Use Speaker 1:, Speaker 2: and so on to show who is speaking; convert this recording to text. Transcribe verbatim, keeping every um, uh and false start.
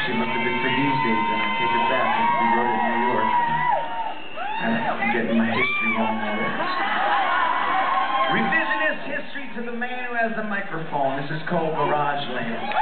Speaker 1: actually must have been for these days, and I take it back. We wrote it in New York. And I'm getting my history wrong already. Revisionist history to the man who has the microphone. This is called Garage Land.